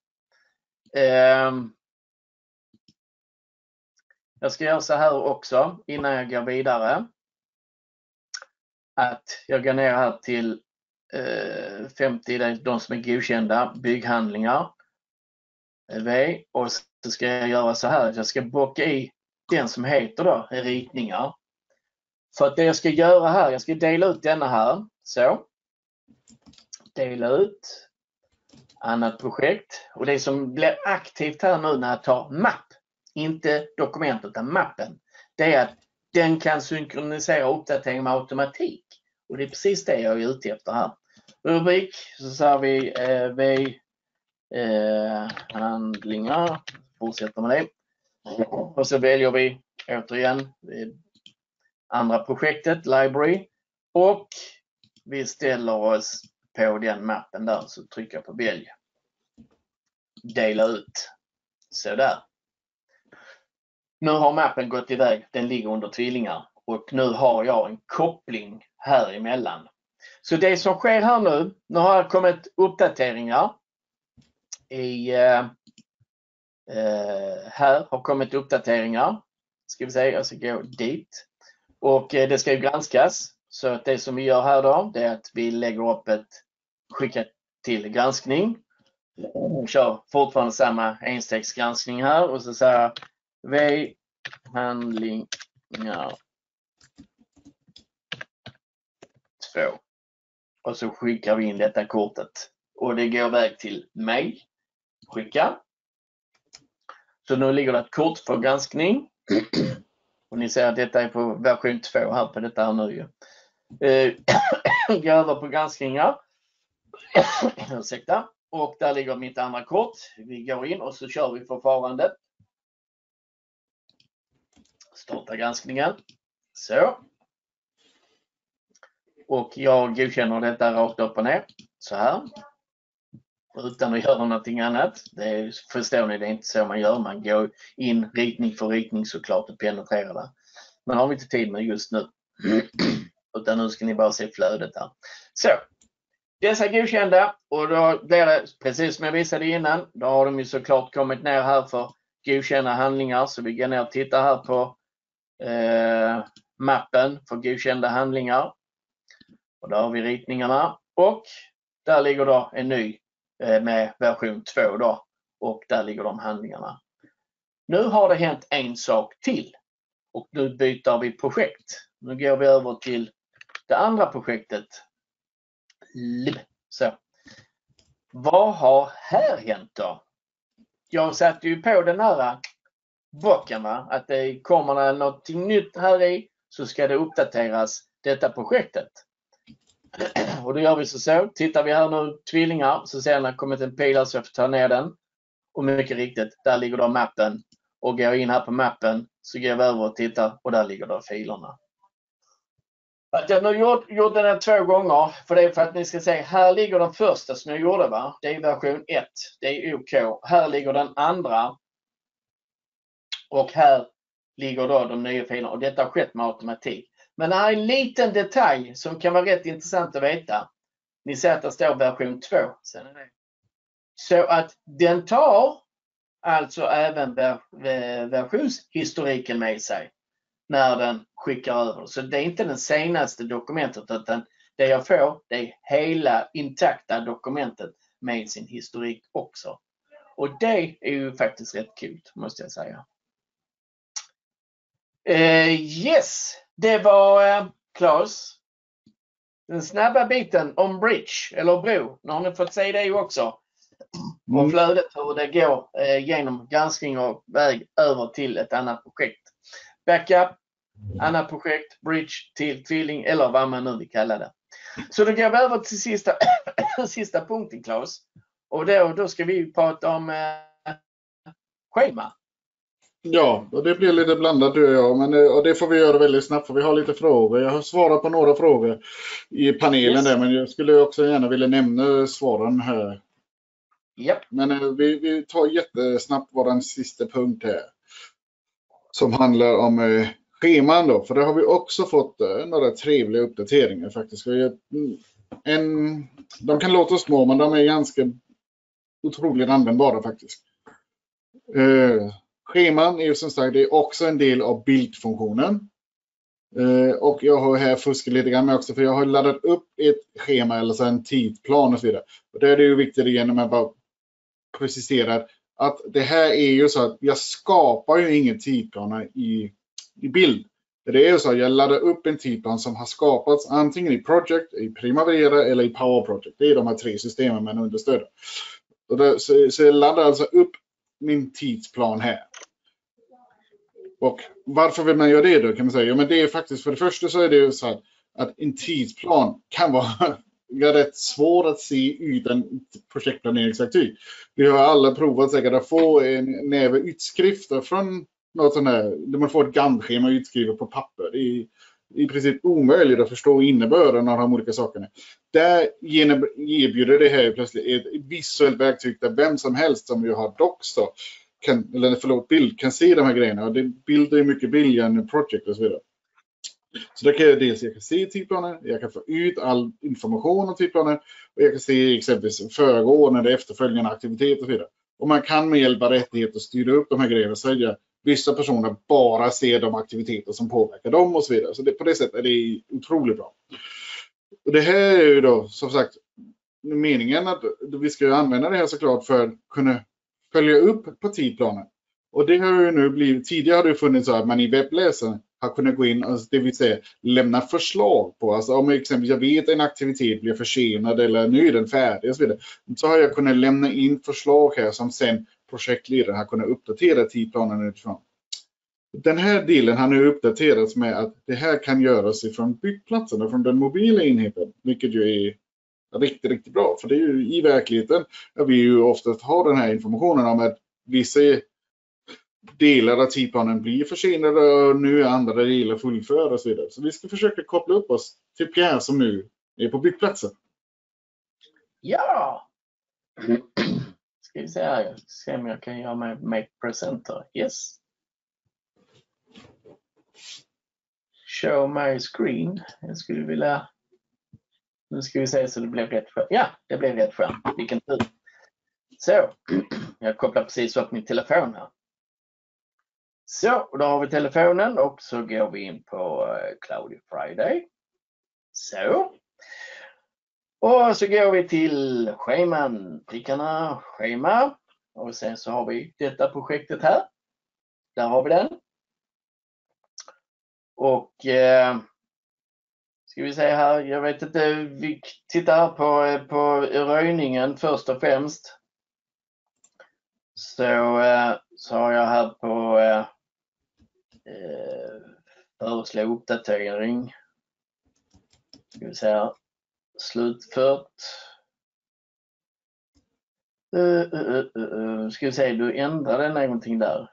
Jag ska göra så här också innan jag går vidare. Att jag går ner här till 50, det är de som är godkända, bygghandlingar. Och så ska jag göra så här att jag ska bocka i den som heter då ritningar. För att det jag ska göra här, jag ska dela ut denna här. Så. Dela ut. Annat projekt. Och det som blir aktivt här nu när jag tar mapp, inte dokumentet utan mappen, det är att den kan synkronisera uppdatering med automatik. Och det är precis det jag är ute efter här. Rubrik, så säger vi handlingar, fortsätter med det. Och så väljer vi återigen andra projektet, library. Och vi ställer oss på den mappen där, så trycker jag på välj. Dela ut. Så där. Nu har mappen gått iväg, den ligger under tvillingar. Och nu har jag en koppling här emellan. Så det som sker här nu har jag kommit uppdateringar. Här har kommit uppdateringar. Ska vi säga, jag ska gå dit. Och det ska ju granskas. Så att det som vi gör här då, det är att vi lägger upp skicka till granskning. Kör fortfarande samma enstegsgranskning här. Och så säger vi handlingar 2. Och så skickar vi in detta kortet. Och det går iväg till mig. Skicka. Så nu ligger det ett kort för granskning. Och ni ser att detta är på version 2 här på detta här nu. Går över på granskningar. Ursäkta. Och där ligger mitt andra kort. Vi går in och så kör vi förfarandet. Starta granskningen. Så. Och jag godkänner detta rakt upp och ner. Så här. Utan att göra någonting annat. Förstår ni, det är inte så man gör. Man går in ritning för ritning såklart och penetrerar det. Men har vi inte tid med just nu. Utan nu ska ni bara se flödet här. Så. Dessa godkända, och då blir det precis som jag visade innan. Då har de ju såklart kommit ner här för godkända handlingar. Så vi går ner och tittar här på mappen för godkända handlingar. Och där har vi ritningarna. Och där ligger då en ny med version 2 då. Och där ligger de handlingarna. Nu har det hänt en sak till. Och nu byter vi projekt. Nu går vi över till det andra projektet. Så. Vad har här hänt då? Jag satte ju på den här bocken, va? Att det kommer någonting nytt här i, så ska det uppdateras detta projektet. Och då gör vi så. Tittar vi här nu tvillingar, så ser ni att det kommit en pil, så jag får ta ner den. Och mycket riktigt, där ligger då mappen. Och går jag in här på mappen så går jag över och tittar, och där ligger då filerna. Att jag nu gjort den här 2 gånger, för det är för att ni ska se, här ligger den första som jag gjorde, va? Det är version 1, det är OK. Här ligger den andra. Och här ligger då de nya filerna, och detta har skett med automatik. Men det här är en liten detalj som kan vara rätt intressant att veta. Ni ser att det står version 2. Så att den tar alltså även versionshistoriken med sig när den skickar över. Så det är inte den senaste dokumentet, utan det jag får, det är hela intakta dokumentet med sin historik också. Och det är ju faktiskt rätt kul, måste jag säga. Yes, det var Claes. Den snabba biten om bridge eller bro. Nu har ni fått se det också. Och flödet hur det går genom granskning och väg över till ett annat projekt. Backup, annat projekt, bridge till tvilling eller vad man nu vill kalla det. Så då går vi över till sista punkten, Claes. Och då ska vi prata om schema. Ja, och det blir lite blandat du och jag, men och det får vi göra väldigt snabbt för vi har lite frågor. Jag har svarat på några frågor i panelen där, men jag skulle också gärna vilja nämna svaren här. Yep. Men vi tar jättesnabbt vår sista punkt här. Som handlar om scheman då, för där har vi också fått några trevliga uppdateringar faktiskt. De kan låta små, men de är ganska otroligt användbara faktiskt. Scheman är ju som sagt, det är också en del av bildfunktionen. Och jag har här fuskat lite grann med också, för jag har laddat upp ett schema eller så en tidplan och så vidare. Och där är det ju viktigt igen när man bara preciserar att det här är ju så att jag skapar ju ingen tidplan i bild. Det är ju så att jag laddar upp en tidplan som har skapats antingen i Project, i Primavera eller i Power Project. Det är de här 3 systemen man understöder. Och så jag laddar alltså upp min tidsplan här. Och varför vill man göra det då, kan man säga? Ja, men det är faktiskt, för det första så är det ju så att en tidsplan kan vara rätt svår att se utan projektplaneringsverktyg. Vi har alla provat säkert att få en näve utskrifter från något sånt här, där man får ett Gantt-schema utskrivet på papper. I princip omöjligt att förstå innebörden av de olika sakerna. Där erbjuder det här plötsligt ett visuellt verktyg där vem som helst som ju har docs då, bild kan se de här grejerna. Och bild är mycket billigare än project och så vidare. Så där kan jag kan se tidplanen, jag kan få ut all information om tidplanen och jag kan se exempelvis föregående, efterföljande aktivitet och så vidare. Och man kan med hjälp av rättigheter styra upp de här grejerna så att vissa personer bara ser de aktiviteter som påverkar dem och så vidare. Så på det sättet är det otroligt bra. Och det här är ju då som sagt meningen att vi ska använda det här såklart för att kunna följa upp på tidplanen. Och det har ju nu blivit, tidigare har det funnits så att man i webbläsaren har kunnat gå in och det vill säga lämna förslag på, alltså om exempelvis jag vet en aktivitet blir försenad eller nu är den färdig och så vidare, så har jag kunnat lämna in förslag här som sen projektledaren har kunnat uppdatera tidplanen utifrån. Den här delen har nu uppdaterats med att det här kan göras ifrån byggplatsen och från den mobila enheten, vilket ju är riktigt, riktigt bra. För det är ju i verkligheten att vi ju oftast har den här informationen om att vissa delar av tidplanen blir försenade och nu är andra delar fullförda och så vidare. Så vi ska försöka koppla upp oss till Pierre som nu är på byggplatsen. Ja! Ska vi se här, se om jag kan göra med Make Presenter. Yes. Show my screen. Jag skulle vilja... Nu ska vi se så det blev rätt skärm. Ja, det blev rätt skärm. Vilken tur. Så, jag kopplar precis upp min telefon här. Så, och då har vi telefonen och så går vi in på Cloudy Friday. Så. Och så går vi till scheman, prickarna, schema. Och sen så har vi detta projektet här. Där har vi den. Och ska vi se här, jag vet inte, vi tittar här på röjningen först och främst. Så har jag här på föreslå uppdatering. Ska vi se här, slutfört. Ska vi se, du ändrade någonting där.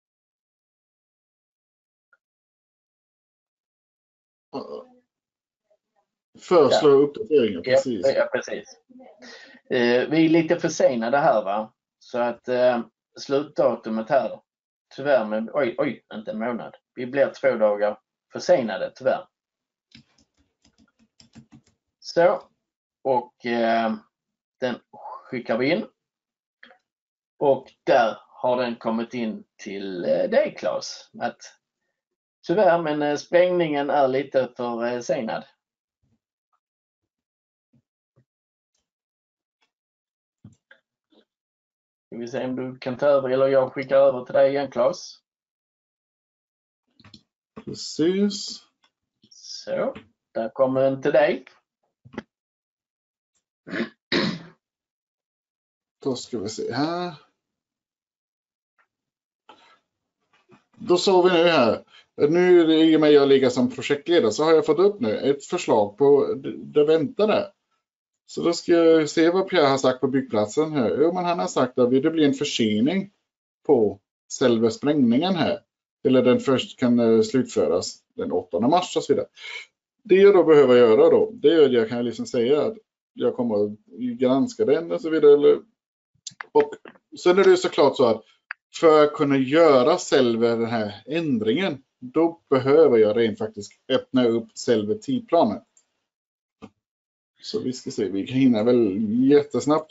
Föreslå uppdateringar, precis. Ja, precis. Vi är lite försenade här va. Så att slutdatumet här, tyvärr med, inte en månad. Vi blir 2 dagar försenade tyvärr. Så, och den skickar vi in. Och där har den kommit in till dig Claes. Att tyvärr, men sprängningen är lite försenad. Ska vi se om du kan ta över eller jag skickar över till dig igen Claes. Precis. Så, där kommer den till dig. Då ska vi se här. Då såg vi nu här. Nu i och med jag ligger som projektledare så har jag fått upp nu ett förslag på det väntade. Så då ska jag se vad Pierre har sagt på byggplatsen här. Jo, men han har sagt att det blir en försening på själva sprängningen här. Eller den först kan slutföras den 8 mars och så vidare. Det jag då behöver göra då, det är att jag kan liksom säga att jag kommer att granska den och så vidare. Och sen är det såklart så att för att kunna göra själva den här ändringen, då behöver jag rent faktiskt öppna upp själva tidplanen. Så vi ska se, vi kan hinna väl jättesnabbt.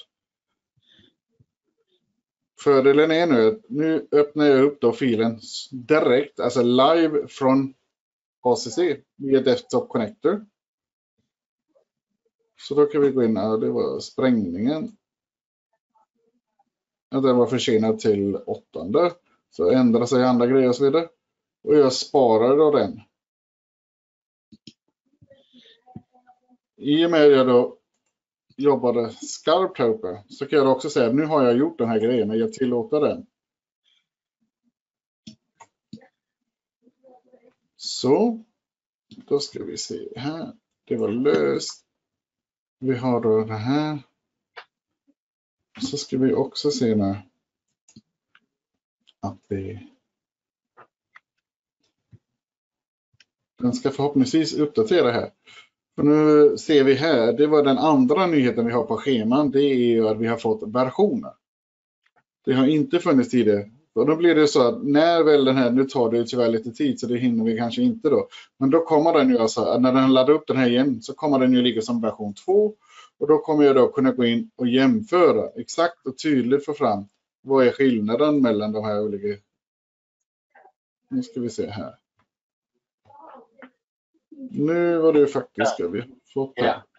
Fördelen är nu att nu öppnar jag upp då filen direkt, alltså live från ACC via Desktop Connector. Så då kan vi gå in här, det var sprängningen. Att den var försenad till 8:e. Så ändrar sig andra grejer och så vidare. Och jag sparar då den. I och med att jag då jobbade skarpt här uppe så kan jag också säga att nu har jag gjort den här grejen och jag tillåter den. Så, då ska vi se här. Det var löst. Vi har då det här. Så ska vi också se nu att den ska förhoppningsvis uppdatera här. För nu ser vi här, det var den andra nyheten vi har på scheman, det är ju att vi har fått versioner. Det har inte funnits tidigare. Och då blir det så att när väl den här, nu tar det tyvärr lite tid så det hinner vi kanske inte då. Men då kommer den ju alltså, när den laddar upp den här igen så kommer den ju ligga som version 2. Och då kommer jag då kunna gå in och jämföra exakt och tydligt få fram vad är skillnaden mellan de här olika. Nu ska vi se här. Nu var det faktiskt ska vi få det. Ja.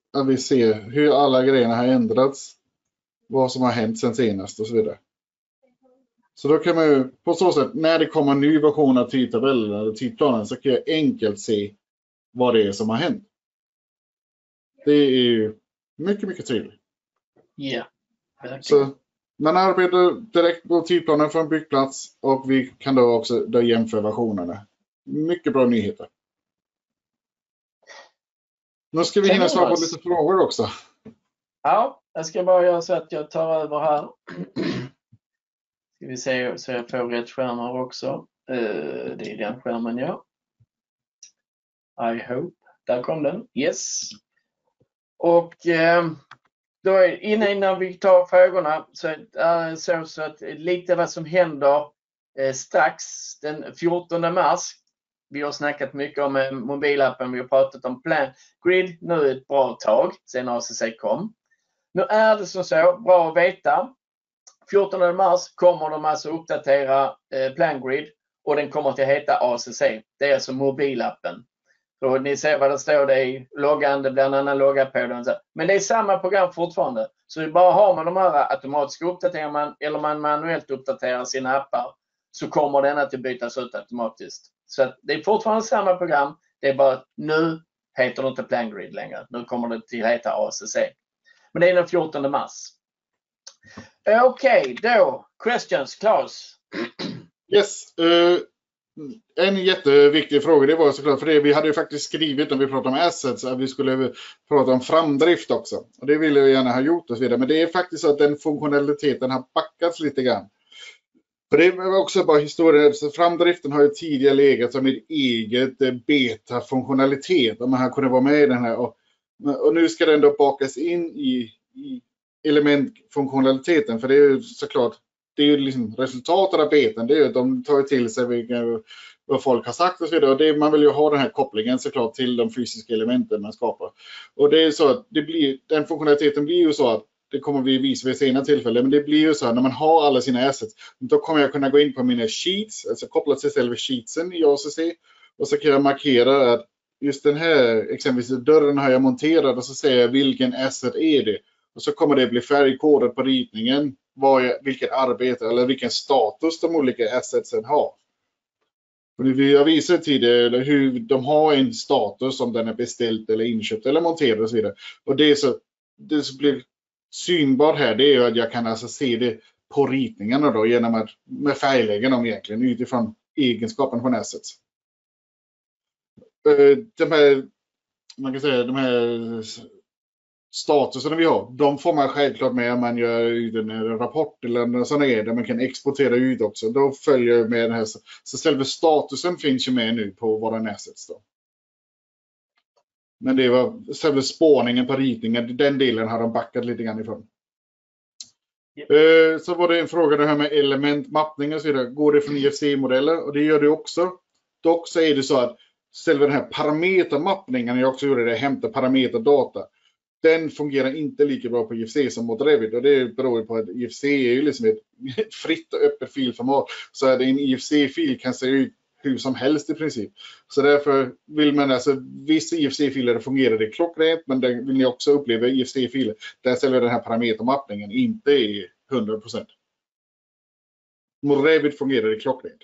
att vi ser hur alla grejerna har ändrats. Vad som har hänt sen senast och så vidare. Så då kan man ju på så sätt, när det kommer en ny version av tidtabellen eller tidplanen, så kan jag enkelt se vad det är som har hänt. Det är ju mycket, mycket trevligt. Ja. Så man arbetar direkt på tidplanen för en byggplats och vi kan då också jämföra versionerna. Mycket bra nyheter. Nu ska vi hinna svara på lite frågor också. Ja, jag ska bara göra så att jag tar över här. Ska vi se så jag får rätt skärmar också. Det är den skärmen, ja. I hope. Där kom den. Yes. Och då innan vi tar frågorna så att lite vad som händer strax den 14 mars. Vi har snackat mycket om mobilappen, vi har pratat om PlanGrid nu ett bra tag sedan ACC kom. Nu är det så bra att veta. 14 mars kommer de alltså uppdatera PlanGrid och den kommer att heta ACC. Det är alltså mobilappen. Så ni ser vad det står, det är loggan, det blir en annan logga på den. Men det är samma program fortfarande. Så bara har man de här automatiska uppdateringar eller man manuellt uppdaterar sina appar så kommer denna att bytas ut automatiskt. Så att det är fortfarande samma program. Det är bara nu heter det inte PlanGrid längre. Nu kommer det till heta ACC. Men det är den 14 mars. Okej, då. Questions, Claes? Yes. En jätteviktig fråga, det var såklart, för det vi hade ju faktiskt skrivit när vi pratade om assets att vi skulle prata om framdrift också. Och det ville jag gärna ha gjort och så vidare. Men det är faktiskt så att den funktionaliteten har backats lite grann. För det var också bara historien. Så framdriften har ju tidigare legat som ett eget beta-funktionalitet. Om man har kunnat vara med i den här. Och nu ska den då bakas in i elementfunktionaliteten. För det är ju såklart, det är ju liksom resultatet av betan. Det är ju att de tar till sig vad folk har sagt och så vidare. Och det, man vill ju ha den här kopplingen såklart till de fysiska elementen man skapar. Och det är så att den funktionaliteten blir ju så att det kommer vi visa vid senare tillfälle. Men det blir ju så här, när man har alla sina assets, då kommer jag kunna gå in på mina sheets, alltså kopplat till själva sheetsen i ACC. Och så kan jag markera att just den här, exempelvis dörren har jag monterat och så säger jag vilken asset är det. Och så kommer det bli färgkodat på ritningen, vilket arbete eller vilken status de olika assetsen har. Vi har visat tidigare hur de har en status om den är beställd eller inköpt eller monterad och så vidare. Och det som blir synbart här, det är ju att jag kan alltså se det på ritningarna då genom att med färglägga dem egentligen utifrån egenskapen från assets. Man kan säga de här statusen vi har, de får man självklart med om man gör en rapport eller något sånt där man kan exportera ut också. Då följer med den här. Så själva statusen finns ju med nu på våra assets då. Men det var själva spårningen på ritningen, den delen har de backat lite grann ifrån. Yep. Så var det en fråga det här med elementmappning och så vidare. Går det från IFC-modeller? Och det gör det också. Dock så är det så att själva den här parametermappningen, jag också gjorde det, hämta parameterdata. Den fungerar inte lika bra på IFC som mot Revit. Och det beror på att IFC är ju liksom ett fritt och öppet filformat. Så att en IFC-fil kan se ut hur som helst i princip. Så därför vill man alltså, vissa IFC-filer fungerar det klockrent, men det vill ni också uppleva IFC-filer där själva den här parametermappningen inte är 100%. Mot Revit fungerar det klockrent.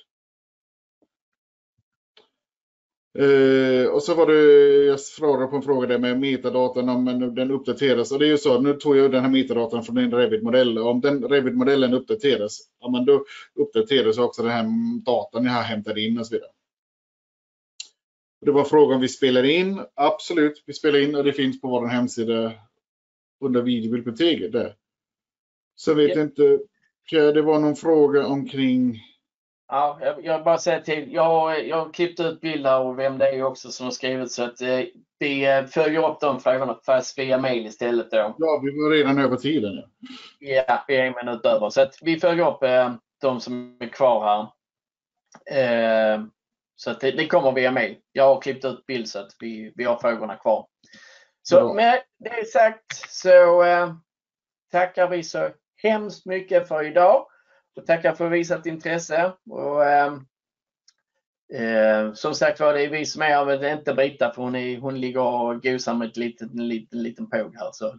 Och så var det, jag frågade på en fråga där med metadatan om den uppdateras. Och det är ju så, nu tog jag den här metadatan från en Revit-modell. Om den Revit-modellen uppdateras, ja, men då uppdateras också den här datan jag har hämtat in och så vidare. Det var frågan om vi spelar in. Absolut, vi spelar in och det finns på vår hemsida under videobiblioteket där. Så vet jag inte, det var någon fråga omkring... Ja, jag bara säger till. Jag har klippt ut bilder av vem det är också som har skrivit, så att vi följer upp de frågorna fast via mail istället då. Ja, vi var redan över tiden. Ja, vi är en minut över. Så att vi följer upp de som är kvar här. Så att det kommer via mail. Jag har klippt ut bild så att vi har frågorna kvar. Så med det sagt så tackar vi så hemskt mycket för idag. Och tackar för visat intresse. Och Som sagt var, det är vi som är av inte Brita, för hon ligger och gosar med en liten påg här. Så.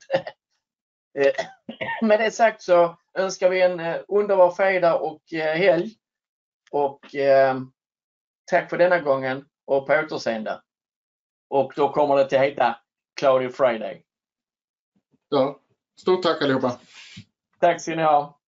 Med det sagt så önskar vi en underbar fredag och helg. Och tack för denna gången och på återseende. Och då kommer det till heta Cloudy Friday. Ja, stort tack allihopa. Tack ska ni ha.